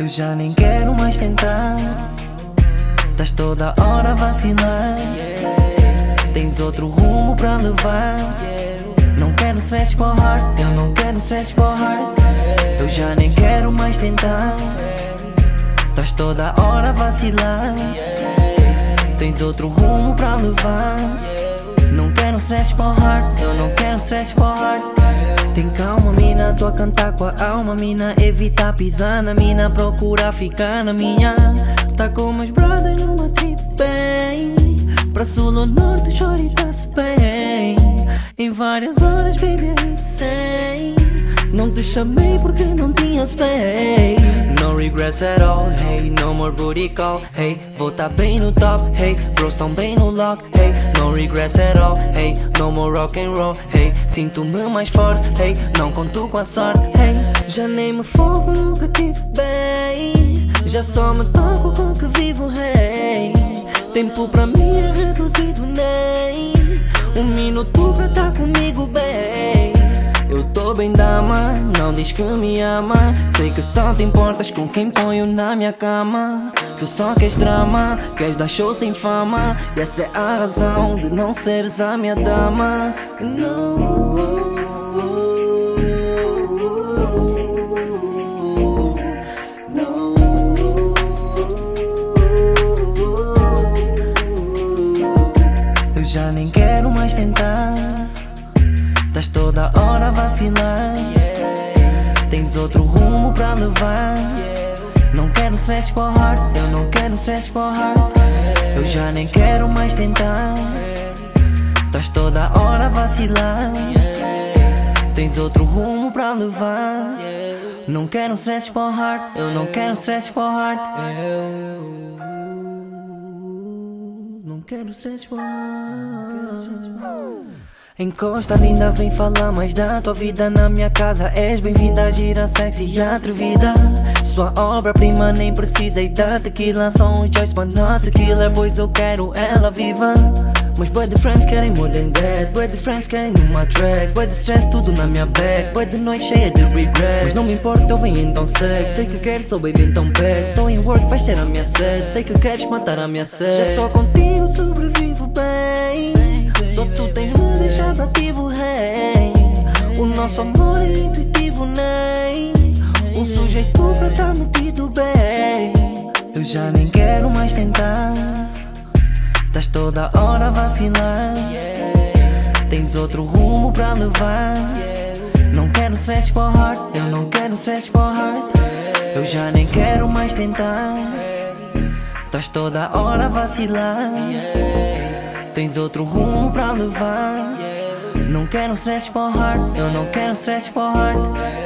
Eu já nem quero mais tentar. Estás toda hora a vacilar. Tens outro rumo pra levar. Não quero stress for heart, eu não quero stress for heart. Eu já nem quero mais tentar. Estás toda hora a vacilar. Tens outro rumo pra levar. Não quero stress for heart, eu não quero stress for heart. Tem calma, mina, tô a cantar com a alma, mina. Evita pisar na mina, procura ficar na minha. Tá com meus brothers numa trip bem. Pra sul ou norte, chore, tá-se bem. Em várias horas, baby, I hit say. Não te chamei porque não tinhas pay. No regrets at all, hey, no more booty call, hey. Vou tá bem no top, hey, bros tão bem no lock, hey. No regrets at all, hey, no more rock and roll, hey. Sinto-me mais forte, hey, não conto com a sorte, hey. Já nem me foco no que tive bem. Já só me toco com o que vivo, hey. Tempo pra mim é reduzido, nem minuto pra tá comigo, bem. Eu tô bem dama, não diz que me ama. Sei que só te importas com quem ponho na minha cama. Tu só queres drama, queres dar show sem fama. E essa é a razão de não seres a minha dama. Eu já nem quero mais tentar. Estás toda hora a vacilar. Tens outro rumo pra levar. Não quero stress for heart, eu não quero stress for heart. Eu já nem quero mais tentar. Estás toda hora a vacilar. Tens outro rumo pra levar. Não quero stress for heart, eu não quero stress for heart. Não quero stress for heart. Encosta linda, vem falar mais da tua vida na minha casa. És bem-vinda, gira sexy e atrevida. Sua obra-prima nem precisa ir da tequila. Só um choice but not a killer, pois eu quero ela viva. Mas boy de friends querem more than that. Boy de friends querem numa track. Boy de stress tudo na minha bag. Boy de noite cheia de regret. Mas não me importa, eu venho então segue. Sei que queres, sou baby então peg. Estou em work, vais ser a minha sede. Sei que queres matar a minha sede. Já só contigo sobrevivo bem. Só tu tens me deixado ativo, hey. O nosso amor é intuitivo, nem um sujeito pra tá metido bem. Eu já nem quero mais tentar. Estás toda hora a vacilar. Tens outro rumo pra levar. Não quero stress for heart, eu não quero stress for heart. Eu já nem quero mais tentar. Estás toda hora a vacilar. Tens outro rumo pra levar. Não quero stress for heart, eu não quero stress for heart.